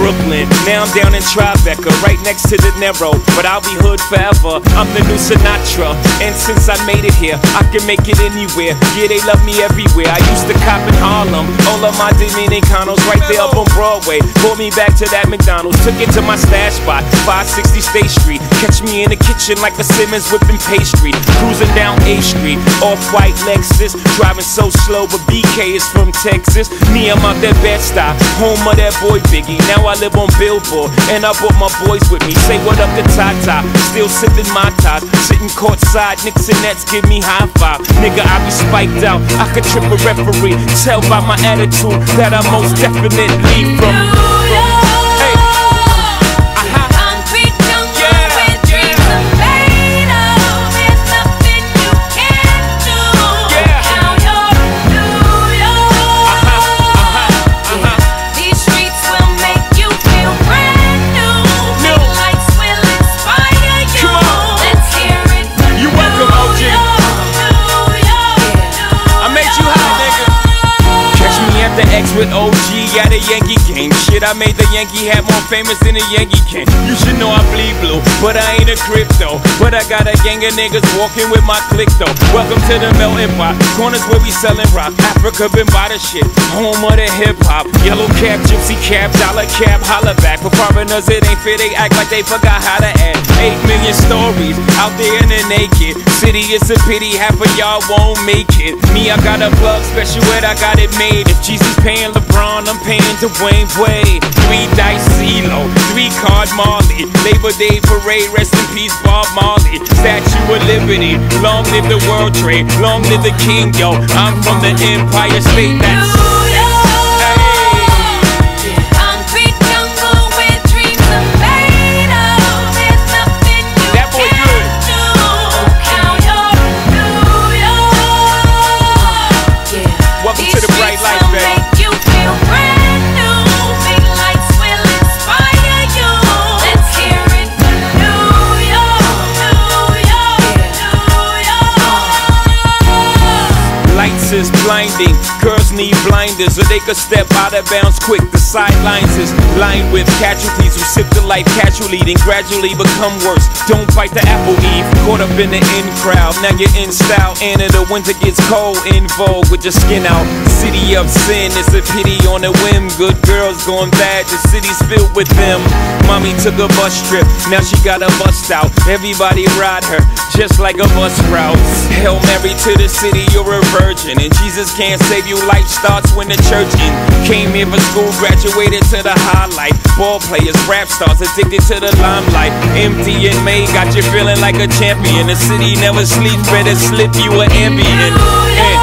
Brooklyn, now I'm down in Tribeca, right next to DeNiro, but I'll be hood forever. I'm the new Sinatra, and since I made it here, I can make it anywhere. Yeah, they love me everywhere. I used to cop in Harlem, all of my dominicanos right there up on Broadway. Pulled me back to that McDonald's, took it to my stash spot, 560 State Street. Catch me in the kitchen like a Simmons whipping pastry. Cruising down A Street, off-white Lexus, driving so slow, but BK is from Texas. Me, I'm out that Bed Stuy, home of that boy Biggie. Now I live on Billboard, and I brought my boys with me. Say what up to Mai-tai, still sipping Mai-tais, sitting courtside, Knicks and Nets give me high five. Nigga, I be spiked out, I could trip a referee. Tell by my attitude that I most definitely from. The X with OG at a Yankee game. Shit, I made the Yankee hat more famous than a Yankee can. You should know I bleed blue, but I ain't a crypto. But I got a gang of niggas walking with my click though. Welcome to the melting pot, corners where we selling rock. Africa been by the shit, home of the hip hop. Yellow cap, gypsy cap, dollar cap, holla back. For foreigners it ain't fair, they act like they forgot how to act. 8 million stories out there in the naked city. It's a pity half of y'all won't make it. Me, I got a plug special ed, I got it made. If Jesus paying LeBron, I'm paying Dwayne Wade. 3 dice CeeLo, 3 card Marley. Labor Day parade, rest in peace Bob Marley. Statue of Liberty, long live the World Trade, long live the King, yo. I'm from the Empire State, that's is blinding. Girls need blinders so they could step out of bounds quick. The sidelines is lined with casualties who sip the life casually, then gradually become worse. Don't bite the apple, Eve. Caught up in the in crowd, now you're in style. And in the winter gets cold, in vogue with your skin out. City of sin, it's a pity on a whim. Good girls going bad, the city's filled with them. Mommy took a bus trip, now she got a bust out. Everybody ride her, just like a bus route. Hail Mary to the city, you're a virgin. And Jesus can't save you, life starts when the church in. Came here for school, graduated to the highlight. Ball players, rap stars, addicted to the limelight. Empty in May, got you feeling like a champion. The city never sleeps, better slip you an Ambien.